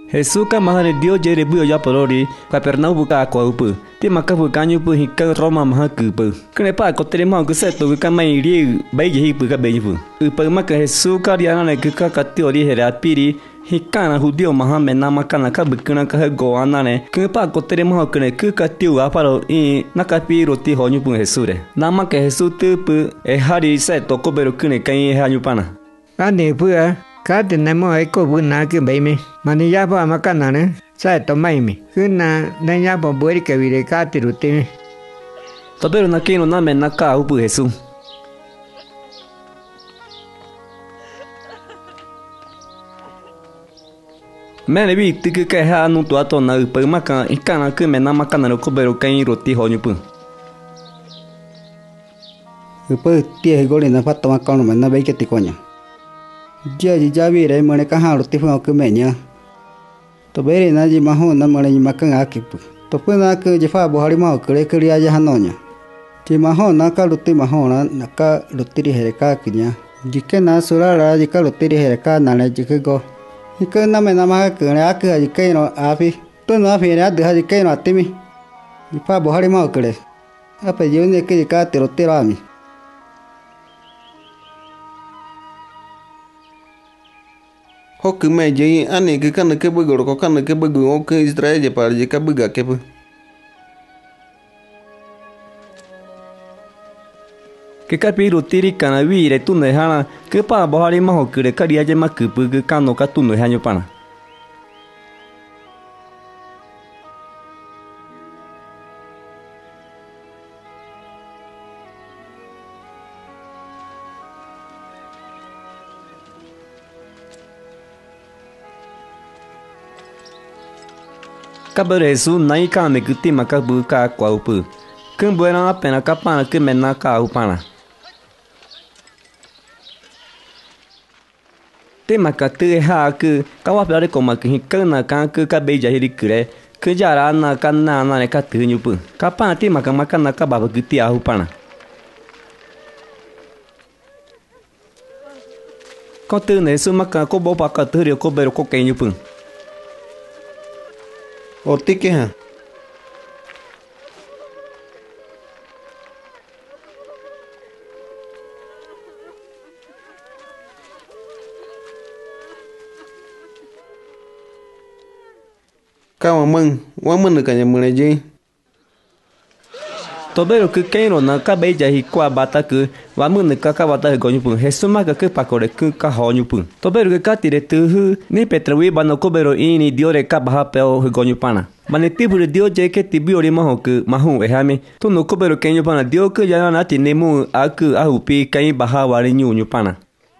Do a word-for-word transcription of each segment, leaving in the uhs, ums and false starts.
Jesús kamahane Dios jere buyo ya polori, Capernaum buka akwa upu. Ti maka bukanyu pu hika Roma maha kupu. Kene pa ko tere mau kuseto buka mai ri bai jehi buka bai pu. Upa maka Jesús kariana ne kuka katiori here apiri. Hikana judio maha mena makana ka bukuna ka goana ne. Kene pa ko tere mau kene kuka tiu aparo i nakapi roti honyu pu Jesús. Nama ke Jesús tu pu e hari se toko beru kene kai hanyu pana. Ane pu a ka tenemos eko buna ke bai me. Mani ya pa makana ne. Sai tomai mi. Kuna nanya po bueri ke vire ka tiruti. Tobero na kino na mena ka upu Jesús. Mene bi tiki ke ha anu tu ato na upu maka ikana ke mena makana no kobero kai roti honyu. Upu tie goli na fato makano mena bai ke tikonya. Dia jija vire mene ka ha roti fu ke menya. To beri na ji maho na mare ni makang akipu. To puna ke jefa bohari maho kere kere aja hanonya. Ji maho na ka ruti maho na naka ruti ri hereka kinya. Jike na surara jika ruti ri hereka na le jike go. Jike na me na maha kere akha jike no api. To na fi na de jike no atimi. Jefa bohari maho kere. Apa jone ke jika te ruti rami. Hok me jei ane ke kan ke bugo ko kan ke bugo o ke Israel je par je ka buga ke bu Ke ka pi rotiri kana wi re tu ne hana ke pa bohari maho kure karia je makupu ke kano ka tu no hanyo pana Kabere Jesús nai ka me kuti maka buka kwa upu. Ken buena pena kapana ke mena ka upana. Te maka te ha ke kawa pare ko maka hikana ka ke ka beja hiri kure. Ke jara na kana na ne ka tunyu pu. Kapana te maka maka na ka baba kuti a upana. Ko te ne su maka ko bo pa ka te ri ko bero ko kenyu pu. Oti ke ha Ka wa mung wa mun ka nya mun je Tobero ke keno na ka beja hi kwa bata ke wa mun ka ka bata go nyu pu Jesús maka ke pa kore ke ka ho nyu pu Tobero ke ka tire tu hu ni petrawi bano ko bero ini diore ka baha pe o go nyu pana Mane tibu dio je ke tibi ori maho ke mahu ehame tu no ko bero ke nyu pana dio ke ya na tine mu aku ahu pi kai baha wari nyu nyu pana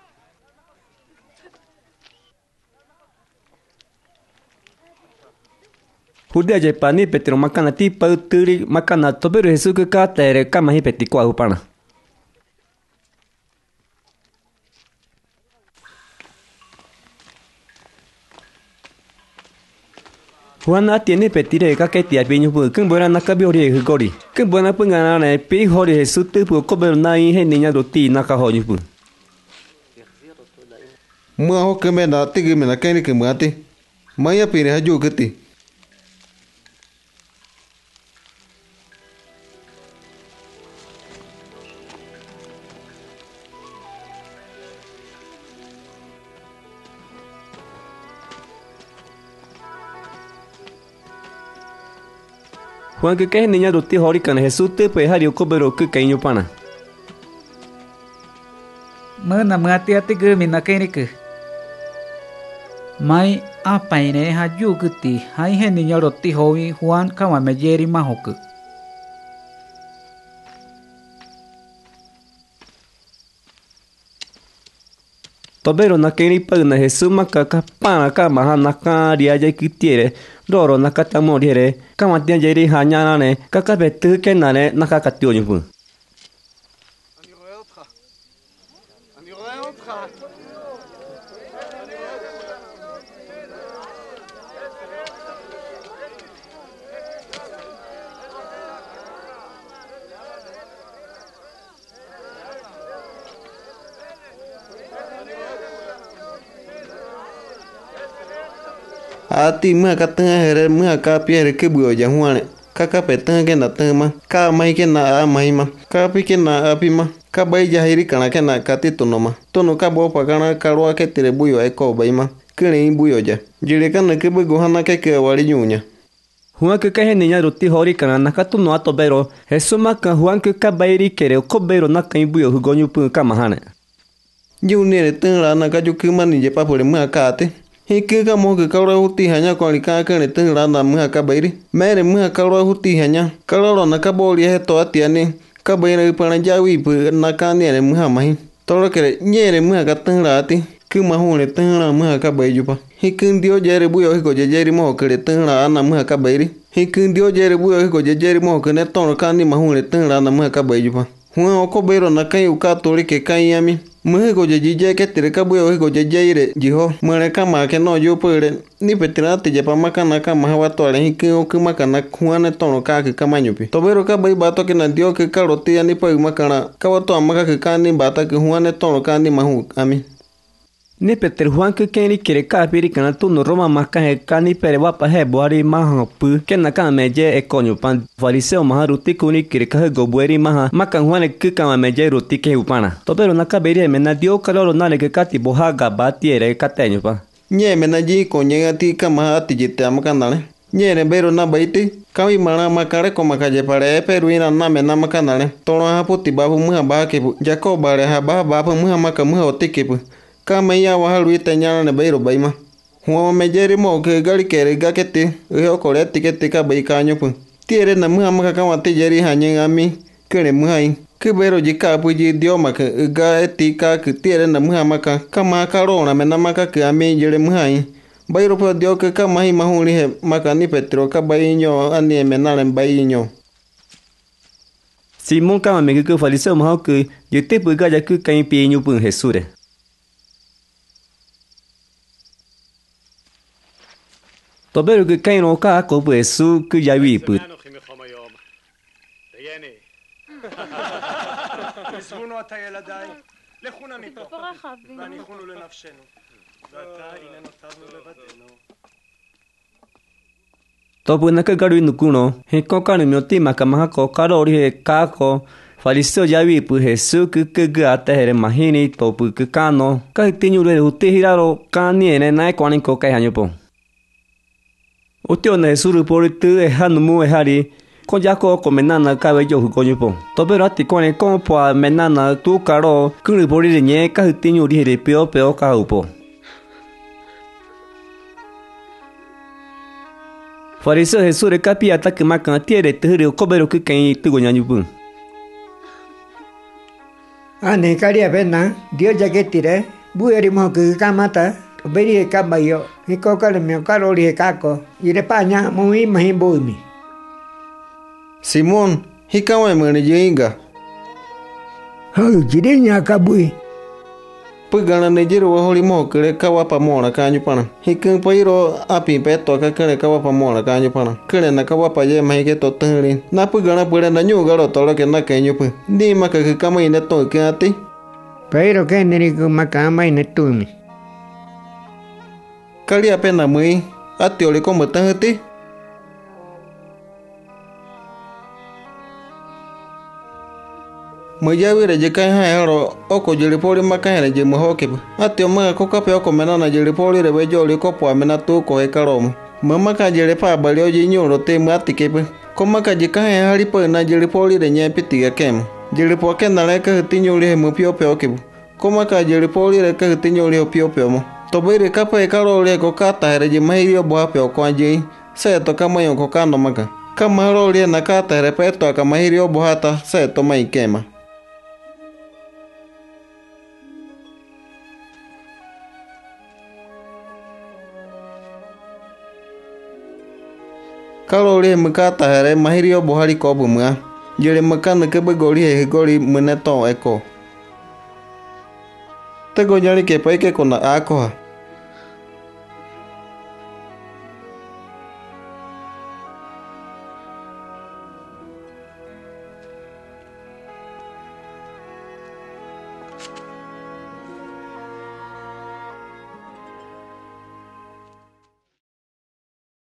Hudia je pani petro makana ti pa turi makana tobero Jesús ke ka tere ka mahi peti kwa upana Juana tiene petire ka ke tia piñu pu ken buena na ka biori he gori ken buena pungana ne pi hori Jesús te pu ko bero nai he niña roti na ka honyu pu mu ho ke me na ti ke me na ke ni ke mu ati maya pire ha ju ke ti Juan ke ke niña roti hori kan Jesús te pe hari ko bero ke kenyu pana Mana mati ati ke mina ke ni ke Mai apa ini ha ju guti hai he niña roti hoi Juan kama me jeri mahok Tobero na ke ni pa na Jesús maka ka pana ka maha na ka ria je kitiere Roro na kata moriere, kama tian jeri hanya nane, kaka betu ke nane nakaka tionyu pu. ati mưa cá tơ hề mưa cá pia hề cái bữa giờ hoa này cá cá bể tơ cái nà tơ mà cá mai cái nà à mai mà cá pi cái nà à pi mà cá bay giờ hay cái nà cái nà cá ti tono mà tono cá bò pa cái nà cá loa cái tire buyo ai co bay mà cái này buyo giờ jile cái nà cái bữa gohana cái cái wali nhunya Juan que cae niña roti hori kana nakatu no ato bero Jesús maka Juan que kabairi kere ko bero naka ibuyo hugonyu pu kamahane Yu ne tơ la na ka ju cứ man ni je pa por mưa cá te hi cứ cá mo cứ cá loa huti hanya con li cá cái này tơ la na mưa cá bay đi mẹ này mưa cá loa huti hanya cá loa na cá boli he to atia ni cá bay này pa na jawi pu na cá ne ne mưa mai to lo kere nye ne mưa cá tơ la ti cứ mà hu ne tơ la mưa cá bay ju pa hi cứ dio je re buyo hi ko je je ri mo kere tơ la na mưa cá bay đi hi cứ dio je re buyo hi ko je je ri mo kere to ka ni ma hu ne tơ la na mưa cá bay ju pa Juan ko bero na kai uka tori ke kai yami Mhe go je je ke tire ka buyo go je je re jiho mare ka ma ke no yo pere ni petra te je pa ma kana ka ma wa to re hi ke o ke ma kana Juan to no ka ke ka ma nyupi to bero ka bai ba to ke na dio ke ka roti ani pa ma kana ka wa to ma ka ke ka ni ba ta ke Juan to no ka ni ma hu ami Ni Peter Juan que keni kere ka piri kana tu no Roma maka he kani pere wa pa he boari maha pu ke na ka meje e konyo pan fariseo maha ruti kuni kere ka go bueri maha maka Juan ke ka meje ruti ke upana to pero na ka beri me na dio kaloro na le ke kati boha ga bati ere ka tenyo pa nye me na ji ko nye ati ka maha ati jite am ka na le nye ne bero na baiti kawi mana makare ko maka je pare peru ina na me na maka na le to ha puti babu muha ba ke jako bare ha ba ba muha maka muha otike pu Kama ya wa halu ita nyana ne bairo baima. Huwa mejeri mo ke gali kere ga kete. Uhe kore tikete ka bai kanyo pu. Tiere na muha maka kama te jeri hanye ami. Kere muha in. Ke bairo jika puji dio maka ga etika ke tiere na muha maka. Kama karo na mena maka ke ami jere muha in. Bairo po dio ke kama hi mahuli he maka ni petro ka bai nyo ani menale bai nyo. Simon kama me ke fariseo maha ke yete pu ga ja ke kai pi nyu pu Jesus re. Tobero que cae no ca ko pu Jesús que ya vi pu עזבונו עתה ילדיי, לכו נא מפה, והניחונו לנפשנו, ועתה הנה נותרנו לבדנו. Topu na ka garu nukuno he ko ka no ti makamaha ko karori he ka ko fariseo ya vi pu Jesús que que ga ta here mahini topu que kano ka tinyu le uti hiraro ka ni ene na ko ani ko kai hanyo po Utio na Jesús por tu e hanu mu e hari ko ya ko ko menana ka be yo ko nyupo to pero ati ko ne ko po menana tu karo ku ri por ri nye ka tinyu ri re peo peo ka upo Fariseo Jesús re kapi ata que maka tiere te ri ko bero que kai tu go nyupo Ane karia pena dio ya que tire bu eri mo que kamata Beri ka bayo hiko ka le mio ka ro ri ka ko ire pa nya mo i mai bo mi Simon hika wa me ne jinga ha jire nya ka bui pu gana ne jiro wa holi mo kere ka wa pa mo na ka nyu pana hika pa iro api pe to ka kere ka wa pa mo na ka nyu pana kere na ka wa pa ye mai ke to tari na pu gana pu na nyu ga ro to lo ke na ke nyu pu ni ma ka ka mai ne to ke ati pero ke ne ri ma ka mai ne tu mi Kali apa na mui ati oli ko mata hati Mujawi re je kai ha ro oko jeli poli maka re je mo hoke ati o ma ko ka pe ko mena na jeli poli re be joli ko po mena tu ko e karom mama ka jeli pa bali o ji nyu ro te ma ati ke ko maka je kai ha ri po na jeli poli re nya piti ga kem jeli po ke na le ka hati nyu le mo pio pe ke ko maka jeli poli re ka hati nyu le pio pe mo To bere kapa e karo le ko kata here je mai rio boa pe ko anje se to kama yo ko kando maka kama ro le na kata here pe to kama rio boa ta se to mai kema Karo le mkata here mai rio boa ri ko bu ma jere makana ke be gori he gori mene to eko Te go nyari ke pai ke kona ako ha